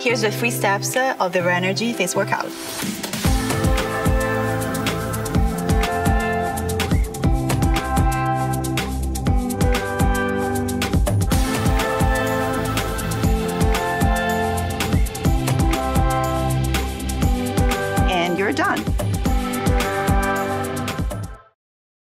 Here's the 3 steps of the Reenergy face workout.